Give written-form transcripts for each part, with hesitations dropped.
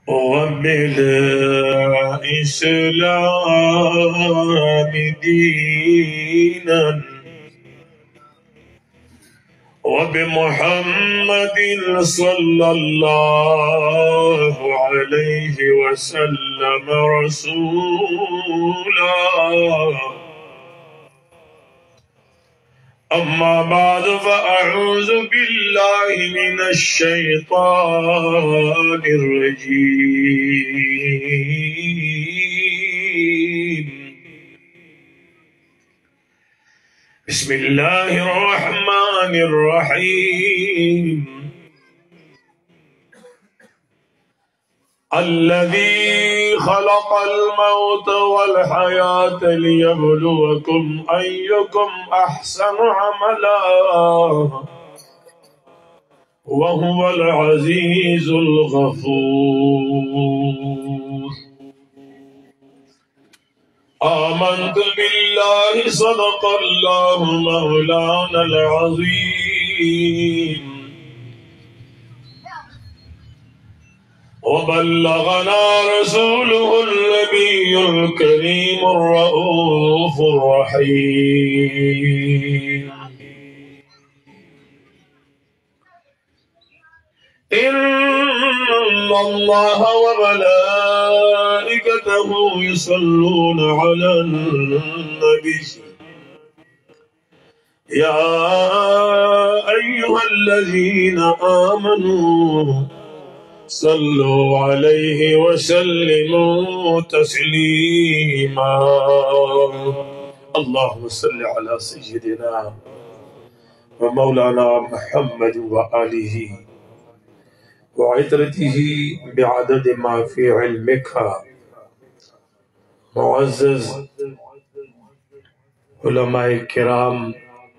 وبالإسلام دينا وبمحمد صلى الله عليه وسلم رسولا. أما بعد فأعوذ بالله من الشيطان الرجيم. بسم الله الرحمن الرحيم. الذي خلق الموت والحياة ليبلوكم أيكم أحسن عملا وهو العزيز الغفور. آمنت بالله صدق الله مولانا العظيم وبلغنا رسوله النبي الكريم الرؤوف الرحيم. إن الله وملائكته يصلون على النبي يا أيها الذين آمنوا صلوا عليه وسلموا تسليما. اللهم صل على سيدنا ومولانا محمد وآله وعترته بعدد ما في علمك. معزز علماء کرام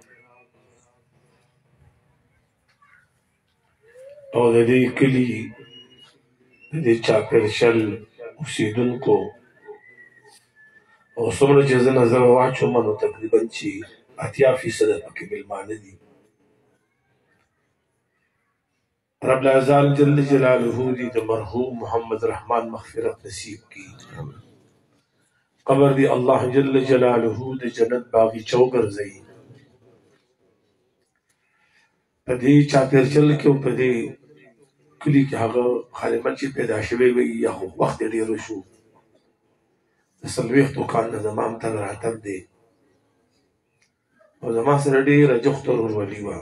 اور دې کلی دې چاپیرشل اوسیدونکو او څومره چې زه نظر واچوم نو تقریبا چې 80% پکې مېلمانه دي. رب العزال جل جلاله دې د مرحوم محمد رحمان مغفرت نصیب کی. قبر دی الله جل جلاله د جنت باغیچه وګرځوي. په دې چاپیرشل کې او په دې کلی کې هغه خادمان چې پیدا شوی وي یا خو وخت ډېر شو د څلوېښتو کال نه زما هم تګ راتګ دی او زما سره ډېره جغته ورورولي وه.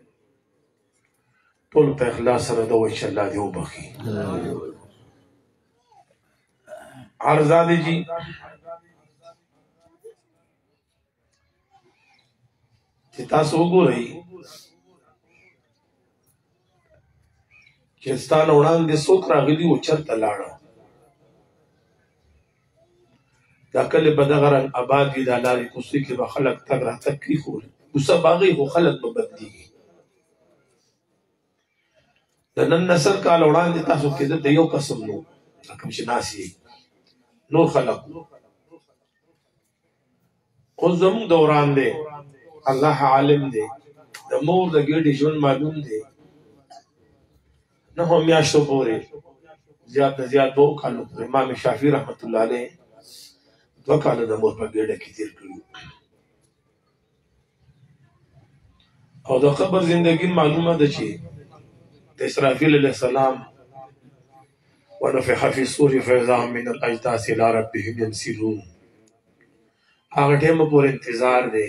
ټول په اخلاص سره ده وایي چې الله دې وبخي. عرضادې جي چې تاسو وګورئ چې ستا نه وړاندې څوک راغلي وو چېرته لاړه. دا کلي به دغه رنګ اباد وي. دا لارې کوڅې کې به خلک تګ راتګ کوي خو کوڅه باغی خو خلک به بدلېږي. د نن نه 100 کاله وړاندې تاسو کېده د یو قسم نو کوم چې ناست یې نور خلک اوس زموږ دوران دی. الله عالم دی. د مور د ګېډې ژوند معلوم دی. نه هم میاشتو پورې زیات نه زیات 2 کالو پورې امام شافعي رحمت الله علیه 2 کاله د مور په ګېډه کې تېر کړي او د قبر زندگی معلومه ده چې د اسرافیل علیه السلام ونفخ فی الصور فإذا هم من الأجداث إلى ربهم ينسلون. هغه ټیمه پورې انتظار دی.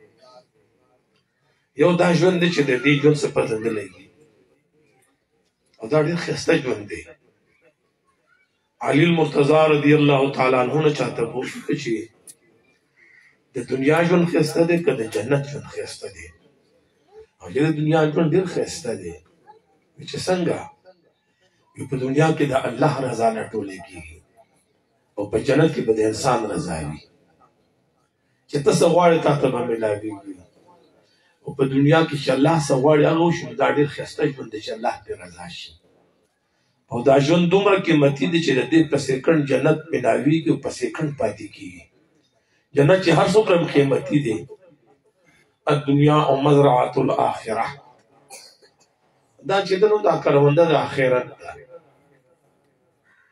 یو دا ژوند دی چې د دې ژوند څه پته نه لګي او دا ډېر ښایسته ژوند دی. علي المرتضی رضی الله تعالی عنه نه چاته پوښتنه چې د دنیا ژوند ښایسته دی که د جنت ژوند ښایسته دی؟ او چې د دنیا ژوند ډېر ښایسته دی. چې څنګه په دنیا کې د الله رضا لټولې کېږي او په جنت کې به د انسان رضا وي. چې ته څه غواړې تا ته به ملاوېږي او په دنیا کې چې الله څه غواړي هغه وشي نو دا ډېر ښایسته ژوند دی چې الله پرې رضا شي. او دا ژوند دومره قیمتي دی چې د دې په سیکنډ جنت ملاوېږي او په سیکنډ پاتې کېږي. جنت چې هر څومره قیمتي دی. الدنیا او مزرعة الآخرة دا چې دنو دا کرونده د آخرت ده.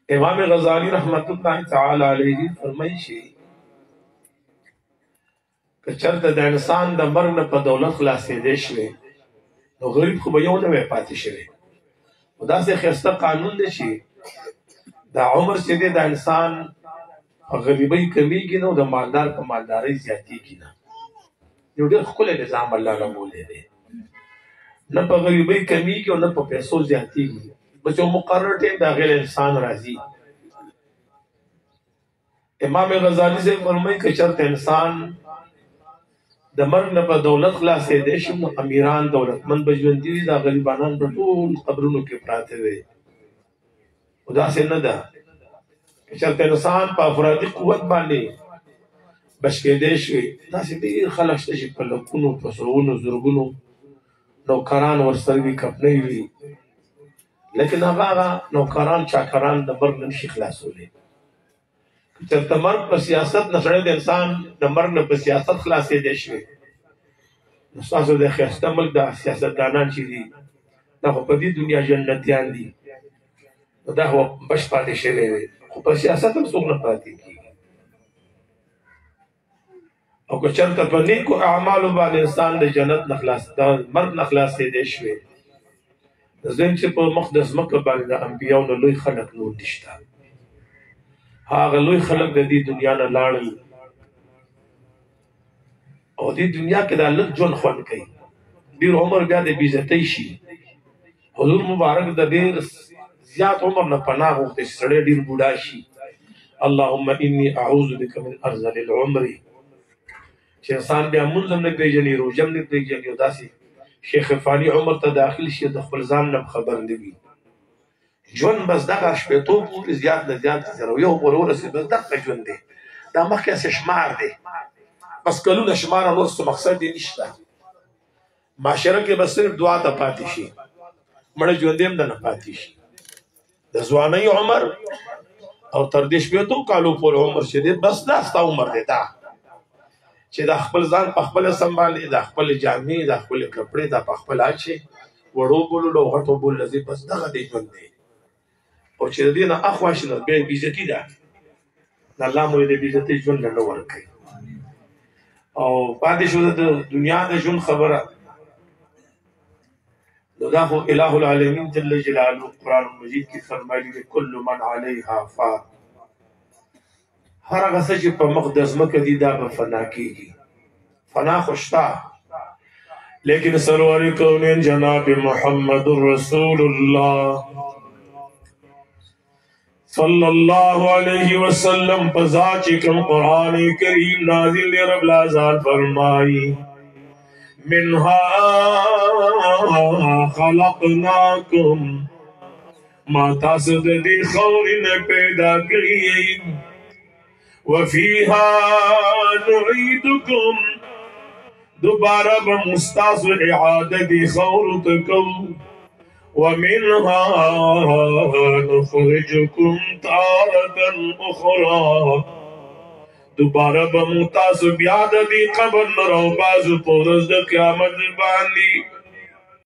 امام غزالی رحمت الله تعالی علیه فرمایي شي که چرته د انسان د مرګ نه په دولت خلاصېدی شوی نو غریب خو به یو نه وی پاتې شوی. داسې ښایسته قانون دی چې دا عمر چې دی د انسان په غریبۍ کمیږي نو د مالدار په مالدارۍ زیاتېږي نه. یو ډېر ښکلی نظام الله راوړی دی، نه په غریبۍ کمیږي او نه په پیسو زیاتېږي، بس یو مقرر ټیم د هغې انسان راځي. امام غزالی صاحب فرمایي که چېرته انسان د مرګ نه په دولت خلاصېدی شي نو امیران دولتمند به ژوندي وي، دا غریبانان به ټول قبرونو کې پراته وي. خو داسې نه ده، که چېرته انسان په افرادي قوت باندې بچ کېدی شي، داسې ډېر خلک شته چې په لکونو په سوونو زرګونو نوکران ورسره وي، کپنۍ وي، لیکن هغه نوکران چاکران د مرګ نه نشي خلاصولی. که چېرته مرګ په سیاست نه سړی د انسان د مرګ نه په سیاست خلاصېدی شوی نو ستاسو د ښایسته ملک د سیاستدانان چې دي دا خو په دې دنیا جنتیان دي، نو دا خو بش پاتې شوی دی، خو په سیاست هم څوک نه پاتې کېږي. او که چېرته په نیکو اعمالو باندې انسان د جنت نه خلاص د مرګ نه خلاصېدی شوی، ځین چې په مخ د ځمکه باندې د انبیاو نه لوی خلک نور نشته، هغه لوی خلک د دې دنیا نه لاړل او دې دنیا کې دا لږ ژوند خوند کوي، ډېر عمر بیا د بېعزتۍ شي. حضور مبارک د ډېر زیات عمر نه پناه غوښتې چې سړی ډېر بوډا شي. اللهم انی اعوذ بک من ارذل العمر، چې انسان بیا مونځ هم نه پېژني، روژه هم نه پېژني او داسې شیخ فاني عمر ته داخل شي، د خپل ځان نه خبر نه وي. ژوند بس دغه شپېتو پورې زیات نه زیات 01 پورې ورسېد، بس دغه ژوند دی، دا مخکې هسې شمار دی، بس کلونه شمار نور څه مقصد یې نشته. معاشره کې به صرف دعا ته پاتې شي، مړه ژوندی هم دنه پاتې شي. د ځوانۍ عمر او تر دې 80 کالو پورې عمر چې دی بس دا ستا عمر دی، دا چې د خپل ځان په خپله سنبالې، د خپلې جامې، د خپلې کپړې دا په خپله اچې، وړو بوللو او غټو بوللو ځي، بس دغه دی ژوند دی. او چې د دې نه اخوا شي نو بیا یې بېعزتي ده، الله مو یې د بېعزتۍ ژوند نه ورکوي. او پاتې شو د دنیا د ژوند خبره، نو دا خو الہ العالمین جل جلاله قرآن مجید کې فرمایلي دي کل من علیها فان، هر هغه څه چې په مخ د ځمکه دي دا به فنا کېږي، فنا خو شته، لیکن سرور کونین جناب محمد رسول الله صلی اللہ علیہ وسلم پزا چکم قرآن کریم نازل دے رب العزال فرمائی منها خلقناکم ما تاسد دی خورن پیدا کری وفیها نعیدکم دوبارہ بمستاس اعادت خورتکم ومنها نخرجكم تارة أخرى دوبارہ بمتاس بیاد دی قبر نرو باز پورز دا قیامت بانی